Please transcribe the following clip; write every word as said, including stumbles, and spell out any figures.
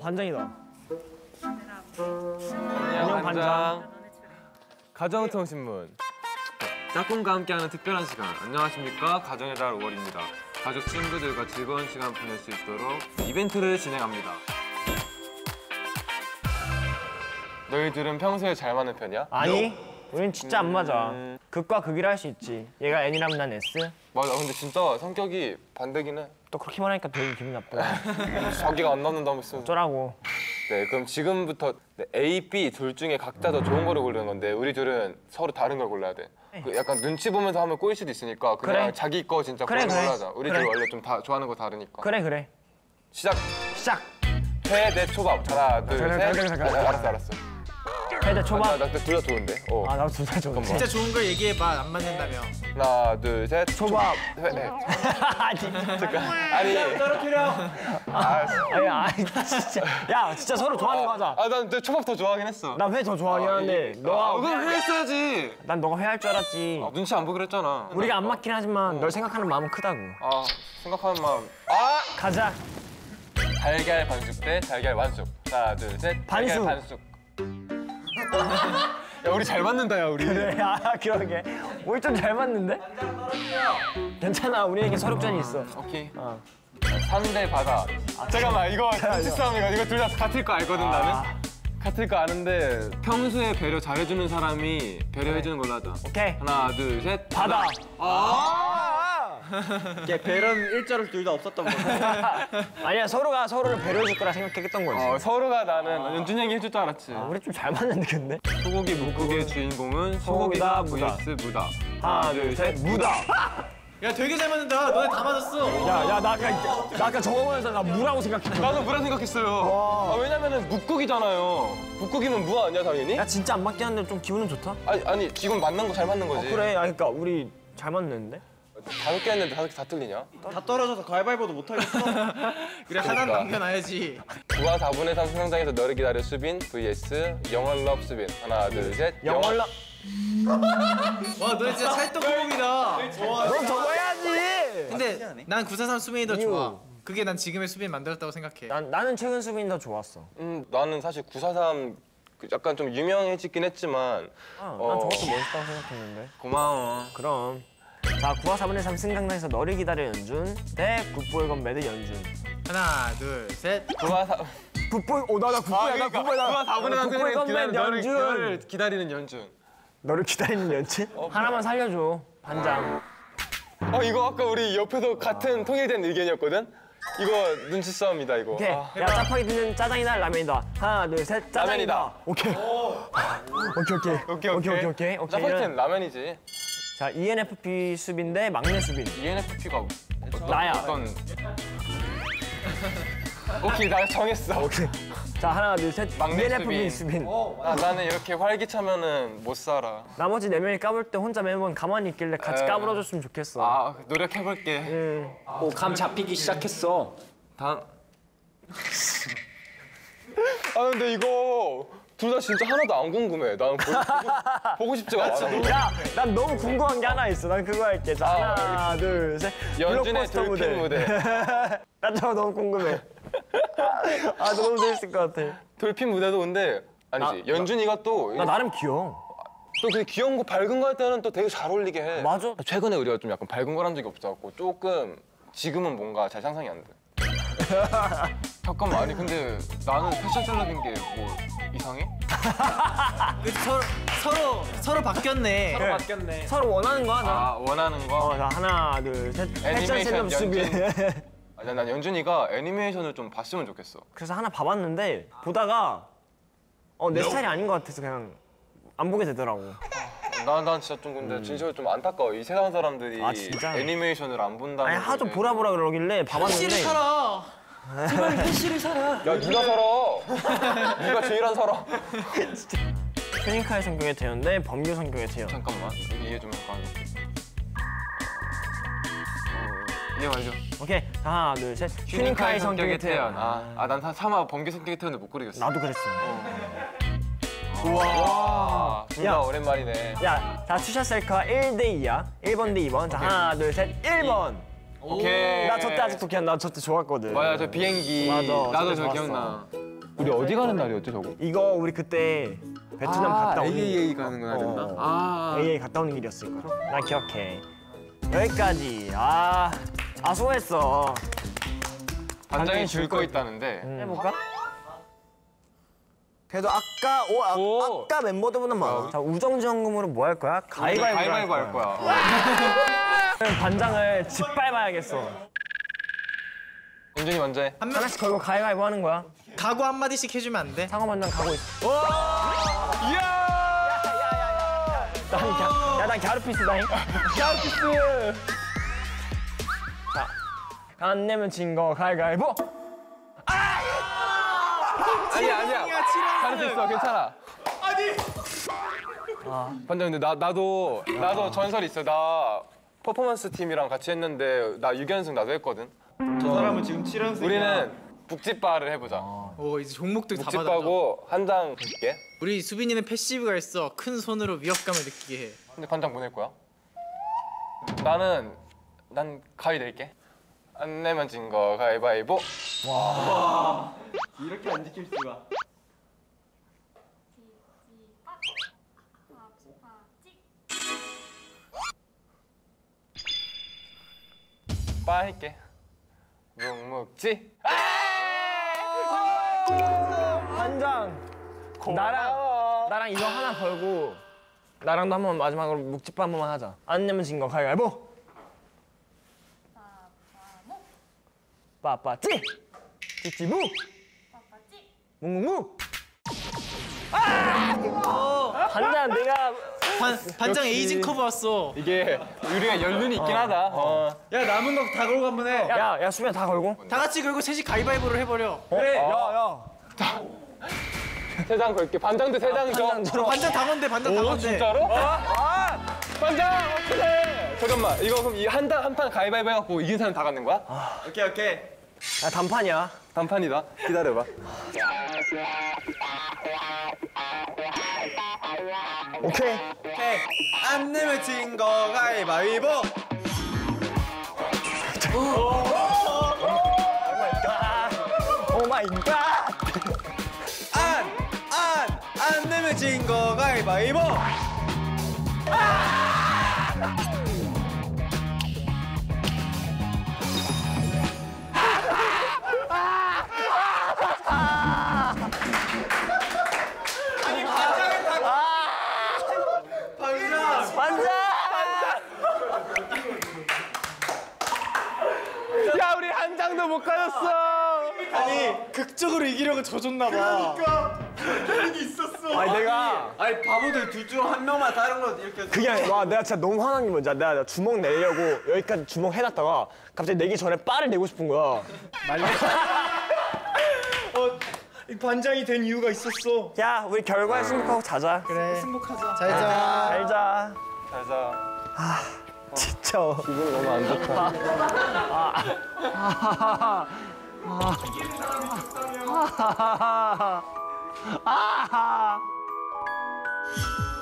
반장이다. 안녕 반장. 가정통신문. 짝꿍과 함께하는 특별한 시간. 안녕하십니까. 가정의 달 오월입니다. 가족 친구들과 즐거운 시간 보낼 수 있도록 이벤트를 진행합니다. 너희들은 평소에 잘 맞는 편이야? 아니, 우린 진짜 안 맞아. 음... 극과 극이라 할 수 있지. 얘가 N이라면 난 S. 맞아, 근데 진짜 성격이 반대긴 해. 또 그렇게 말하니까 되게 기분 나쁘다. 자기가 안 남는다고 했어. 어쩌라고. 네, 그럼 지금부터 A, B 둘 중에 각자 더 좋은 거를 고르는 건데 우리 둘은 서로 다른 걸 골라야 돼. 그 약간 눈치 보면서 하면 꼬일 수도 있으니까 그냥 그래. 자기 거 진짜 그래, 고르는 그래. 걸로 하자. 우리 그래. 둘 원래 좀 다 좋아하는 거 다르니까. 그래 그래. 시작! 시작! 회, 대, 초밥. 하나, 둘, 잠깐, 셋. 잠깐, 잠깐, 아, 잠깐. 알았어, 알았어. 해대 초밥. 나둘 다 좋은데. 어. 아, 나도 둘 다 좋은데. 진짜 좋은 걸 얘기해봐. 안 맞는다며. 하나, 둘, 셋. 초밥. 회, 네. 아니, 잠깐. 아니. 떨어뜨려. 알았어. 아니, 아니, 진짜. 야, 진짜 서로 좋아하는 거 하자. 아, 난 초밥 더 좋아하긴 했어. 난 회 더 좋아하긴 하는데 너가 아, 그럼 회 했어야지. 난 너가 회 할 줄 알았지. 아, 눈치 안 보기로 했잖아. 우리가 안 맞긴 하지만 어. 널 생각하는 마음은 크다고. 아, 생각하는 마음. 아! 가자. 달걀 반숙 대 달걀 완숙. 하나, 둘, 셋. 달걀 반숙. 반숙. 야, 우리 잘 맞는다, 야, 우리. 그래, 아, 그러게. 우리 좀 잘 맞는데? 괜찮아, 우리에게 서력전이 있어. 오케이. 어. 산 대 바다. 아, 잠깐만, 이거 눈치 싸움이가 이거 둘 다 같을 거 알거든, 아. 나는. 같을 거 아는데 평소에 배려 잘해주는 사람이 배려해주는 걸로 하자. 오케이. 하나, 둘, 셋. 바다. 아! 걔 배려는 일자로 둘 다 없었던 거야. 아니야, 서로가 서로를 배려해줄 거라 생각했던 거지. 어, 서로가 나는 연준이 형이 해줄 줄 알았지. 아, 우리 좀 잘 맞는데, 근데? 소고기 묵국의 주인공은 소고기다, 소고기다 vs 무다. 하나, 둘, 셋, 무다. 야 되게 잘 맞는다. 너네 다 맞았어. 야, 야, 나 아까, 나 아까 저거 보면서 나 무라고 생각했거든. 나도 무라 생각했어요. 아, 왜냐면은 묵국이잖아요. 묵국이면 무 아니야, 당연히? 야, 진짜 안 맞긴 한데 좀 기분은 좋다? 아니, 아니 지금 맞는 거 잘 맞는 거지. 어, 그래, 아, 그러니까 우리 잘 맞는데? 다섯 개 했는데 다섯 개 다 틀리냐? 다 떨어져서 가위바위보도 못 하겠어. 그래 하나 그러니까. 남겨놔야지. 구와 사분의 삼 수영장에서 너를 기다려 수빈 vs 영원럽 수빈. 하나, 둘, 셋. 영월라. 와 너네 진짜 찰떡궁합이다. 넌 저거 해야지! 근데 난 구사삼 수빈이 더 이유. 좋아. 그게 난 지금의 수빈 만들었다고 생각해. 난, 나는 최근 수빈이 더 좋았어. 음, 나는 사실 구사삼 약간 좀 유명해지긴 했지만 아, 난 어, 저것도 멋있다고 생각했는데. 고마워. 그럼. 자, 구와 사분의 삼 승강장에서 너를 기다려 연준 대 굿보이 건배드 연준. 하나 둘 셋. 구와 사 굿보이, 오, 나, 나 굿보이야, 나 굿보이다. 구와 사분의 삼 굿보이 기다리는 건배드 너를, 연준. 너를 기다리는 연준. 너를 기다리는 연준? 하나만 살려줘, 반장. 어, 이거 아까 우리 옆에서 같은 통일된 의견이었거든? 이거 눈치 싸움이다, 이거. 오케이. 아. 야, 짜파게티는 짜장이다, 라면이다. 하나, 둘, 셋, 짜장이다. 라면이다. 오케이. 오케이, 오케이. 오케이, 오케이, 오케이, 오케이. 오케이. 짜파게티는 라면이지. 자, 이엔에프피 수빈 대 막내 수빈. 이엔에프피가 어떤, 나야. 어떤... 오케이, 나 정했어. 오케이. 자, 하나, 둘, 셋. 막내 이엔에프피 수빈. 수빈. 아, 나는 이렇게 활기차면은 못 살아. 나머지 네 명이 까불 때 혼자 매번 가만히 있길래 같이 에이. 까불어줬으면 좋겠어. 아, 노력해볼게. 응. 오, 감 잡히기 시작했어. 다... 아, 근데 이거 둘 다 진짜 하나도 안 궁금해. 나는 보고, 보고, 보고 싶지가 않아. 야, 난 너무 궁금한 게 하나 있어. 난 그거 할게. 자, 아, 하나, 둘, 셋. 연준의 블록버스터 돌핀 무대. 난 저거 너무 궁금해. 아, 너무 재밌을 것 같아. 돌핀 무대도 근데 아니지. 나- 연준이가 또 나 나름 귀여워. 또 되게 귀여운 거 밝은 거 할 때는 또 되게 잘 어울리게 해. 맞아. 최근에 우리가 좀 약간 밝은 걸 한 적이 없어갖고 조금 지금은 뭔가 잘 상상이 안 돼. 잠깐만, 아니 근데 나는 패션 셀럽인 게 뭐 이상해? 그 서로 서로 서로 바뀌었네. 그래. 바뀌었네. 서로 원하는 거 하자. 아, 원하는 거? 어, 자, 하나, 둘, 셋. 패션 애니메이션 셀럽 수빈. 아, 난, 난 연준이가 애니메이션을 좀 봤으면 좋겠어. 그래서 하나 봐봤는데 보다가 어, 내 스타일이 아닌 것 같아서 그냥 안 보게 되더라고. 난, 난 진짜 좀 근데 진짜로 좀 안타까워. 이 세상 사람들이 아, 진짜? 애니메이션을 안 본다는 아니, 하도 게. 보라 보라 그러길래 봐봤는데. 씨를 살아. 제발 현실을 살아. 야, 누가 살아? 누가 제일 안 살아? 휴닝카의 성격의 태연 대 범규 성격의 태연. 잠깐만, 이해 좀 해봐. 이해 완료. 오케이. 자, 하나, 둘, 셋. 휴닝카의 성격의 태연. 아, 아, 난 차마 범규 성격의 태연을 못 고르겠어. 나도 그랬어. 우와. 둘 야. 다 오랜만이네. 야, 자, 투샷 셀카 일 대 이야. 일 번 대 이 번. 자, 하나, 둘, 셋. 일 번. 오케이. 나 저 때 아직도 기억 나. 저 때 좋았거든. 맞아, 저 비행기. 맞아, 나도 저때 저 좋았어. 기억나. 우리 어디 가는 날이었지 저거? 이거 우리 그때 베트남 아, 갔다 오는 에이에이에이 가는 거 아니었나? 어. 아. 에이에이 갔다 오는 길이었을 거야. 난 기억해. 여기까지. 아, 아 수고했어. 반장이 줄 거 있다는데. 음. 해볼까? 그래도 아까 오, 아, 오. 아까 멤버들보다 많아. 자, 우정지원금으로 뭐 할 거야? 가위바위보 가위바위보 할 거야. 그럼 반장을 짓밟아야겠어. 윤준이 먼저 해. 한 명 하나씩 걸고 가위바위보 하는 거야. 각오 한 마디씩 해주면 안 돼? 상호 반장 가고 있어. 이야! 난 갸, 야, 난 갸루피스다잉. 갸루피스. 자, 안 내면 진 거 가위바위보. 아니야 아니야. 잘할 수 있어. 괜찮아. 아니. 반장 근데 나 나도 나도 전설이 있어. 나 퍼포먼스 팀이랑 같이 했는데 나 육 연승 나도 했거든. 저 사람은 지금 칠 연승. 우리는 북짓바를 해보자. 오 이제 종목들 다 받아줘. 북짓바고 한 장 줄게. 우리 수빈이는 패시브가 있어. 큰 손으로 위협감을 느끼게 해. 근데 반장 보낼 거야? 나는 난 가위 낼게. 안 내면 진 거 가위바위보. 이렇게 안 지킬 수가. 빠 할게. 묵묵지. 반장. 나랑 나랑 이거 하나 걸고 나랑도 한번 마지막으로 묵집바 한 번만 하자. 안 내면 진 거 가위바위보. 빠빠찌. 찌찌무. 묵묵무. 아! 반장 내가 반, 반장 역시. 에이징 커브 왔어. 이게 우리가 연륜이 있긴 하다. 어. 야 남은 거 다 걸고 한번 해. 야, 야 수빈아 다 걸고. 다 같이 그리고 셋이 가위바위보를 해버려. 그래. 야, 야. 세 장 걸게. 반장도 세 장 줘. 반장 들어. 반장 다 건데 반장 다 오 건데. 진짜로? 아! 반장 어떡해. 잠깐만 이거 그럼 이 한 단 한 판 가위바위보 해갖고 이긴 사람 다 갖는 거야? 오케이 오케이. 야, 단판이야. 단판이다. 기다려봐. 오케이. 오케이. 안 내면 진 거 가위바위보. 오 마이 갓. 안! 안! 안 내면 진 거 가위바위보. 반장. 야 우리 한 장도 못 가졌어. 아니 극적으로 이기려고 져줬나 봐. 아니 내가 아니 바보들 둘 중 한 명만 다른 거 이렇게. 그냥 와 내가 진짜 너무 화난 게 뭔지 알아? 내가 주먹 내려고 여기까지 주먹 해놨다가 갑자기 내기 전에 빠를 내고 싶은 거야. 이 반장이 된 이유가 있었어. 야 우리 결과에 승복하고 자자. 그래. 승복하자. 잘자. 잘 자. 잘 자. 진짜. 기분 너무 안 좋다. 아하하.